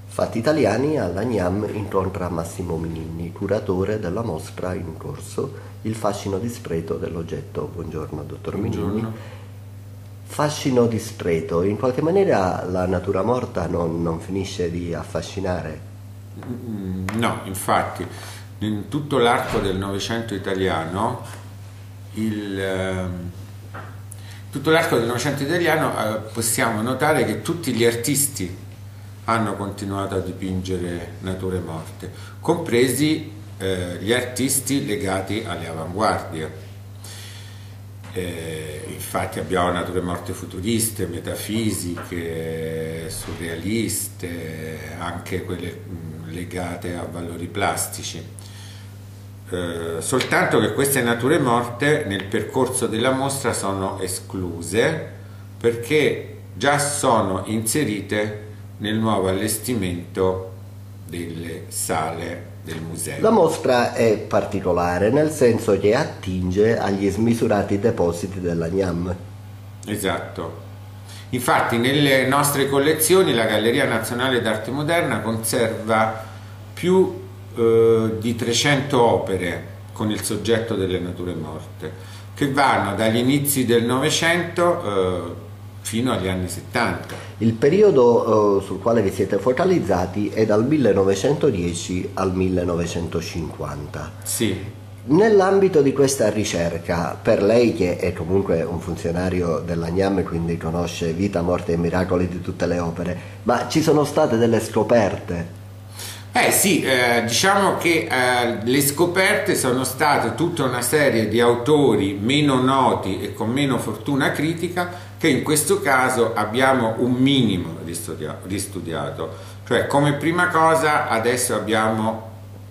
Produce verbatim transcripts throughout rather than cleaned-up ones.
Fatti italiani alla Gnam incontra Massimo Mininni, curatore della mostra in corso Il fascino discreto dell'oggetto. Buongiorno, dottor Buongiorno. Mininni. Fascino discreto, in qualche maniera la natura morta non, non finisce di affascinare? No, infatti, in tutto l'arco del Novecento italiano, il, eh, tutto l'arco del Novecento italiano eh, possiamo notare che tutti gli artisti hanno continuato a dipingere nature morte, compresi eh, gli artisti legati alle avanguardie. Eh, infatti abbiamo nature morte futuriste, metafisiche, surrealiste, anche quelle mh, legate a valori plastici. Eh, soltanto che queste nature morte nel percorso della mostra sono escluse perché già sono inserite nel nuovo allestimento delle sale del museo. La mostra è particolare nel senso che attinge agli smisurati depositi della Gnam. Esatto. Infatti nelle nostre collezioni la Galleria Nazionale d'Arte Moderna conserva più eh, di trecento opere con il soggetto delle nature morte, che vanno dagli inizi del Novecento eh, fino agli anni settanta. Il periodo uh, sul quale vi siete focalizzati è dal millenovecentodieci al millenovecentocinquanta. Sì. Nell'ambito di questa ricerca, per lei che è comunque un funzionario della Gnam, quindi conosce vita, morte e miracoli di tutte le opere, ma ci sono state delle scoperte? Eh sì, eh, diciamo che eh, le scoperte sono state tutta una serie di autori meno noti e con meno fortuna critica che in questo caso abbiamo un minimo ristudiato, ristudiato. Cioè, come prima cosa adesso abbiamo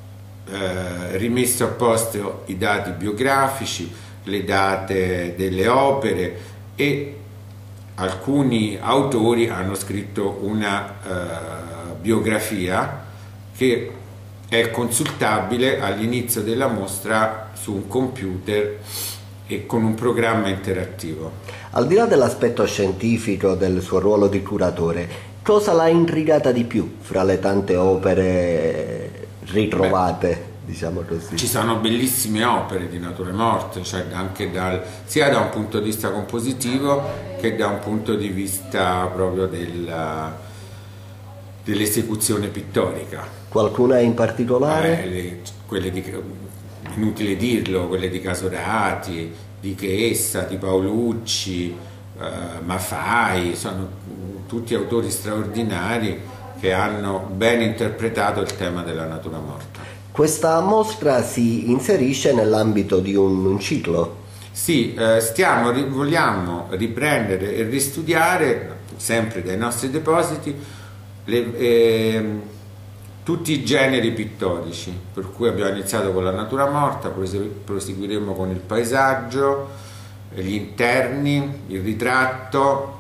eh, rimesso a posto i dati biografici, le date delle opere, e alcuni autori hanno scritto una eh, biografia che è consultabile all'inizio della mostra su un computer e con un programma interattivo. Al di là dell'aspetto scientifico del suo ruolo di curatore, cosa l'ha intrigata di più fra le tante opere ritrovate, Beh, diciamo così? Ci sono bellissime opere di nature morte, cioè anche dal, sia da un punto di vista compositivo che da un punto di vista proprio della, dell'esecuzione pittorica. Qualcuna in particolare? Eh, le, quelle di, inutile dirlo, quelle di Casorati, di Chessa, di Paolucci, eh, Maffai, sono tutti autori straordinari che hanno ben interpretato il tema della natura morta. Questa mostra si inserisce nell'ambito di un, un ciclo? Sì, eh, stiamo, vogliamo riprendere e ristudiare, sempre dai nostri depositi, le, eh, tutti i generi pittorici, per cui abbiamo iniziato con la natura morta, proseguiremo con il paesaggio, gli interni, il ritratto,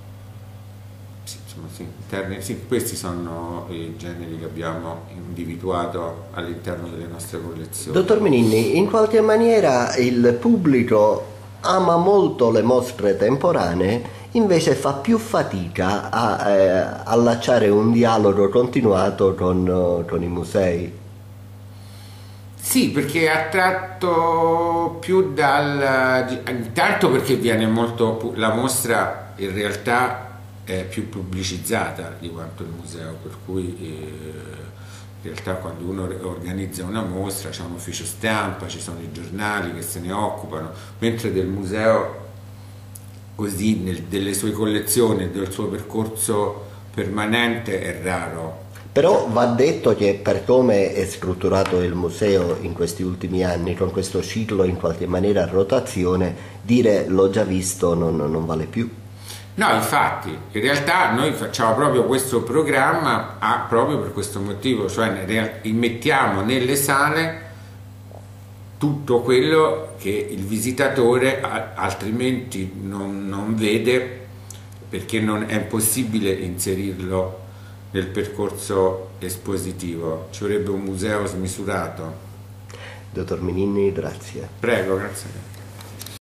sì, insomma, sì, interni, sì, questi sono i generi che abbiamo individuato all'interno delle nostre collezioni. Dottor Mininni, in qualche maniera il pubblico ama molto le mostre temporanee, invece fa più fatica a eh, allacciare un dialogo continuato con, con i musei. Sì, perché è attratto più dal... intanto perché viene molto... la mostra in realtà è più pubblicizzata di quanto il museo, per cui eh, in realtà quando uno organizza una mostra c'è un ufficio stampa, ci sono i giornali che se ne occupano, mentre del museo così nel, delle sue collezioni e del suo percorso permanente è raro. Però va detto che per come è strutturato il museo in questi ultimi anni, con questo ciclo in qualche maniera a rotazione, dire l'ho già visto non, non vale più. No, infatti, in realtà noi facciamo proprio questo programma ah, proprio per questo motivo, cioè immettiamo nelle sale tutto quello che il visitatore altrimenti non, non vede, perché non è possibile inserirlo nel percorso espositivo, ci vorrebbe un museo smisurato. Dottor Mininni, grazie. Prego, grazie a te.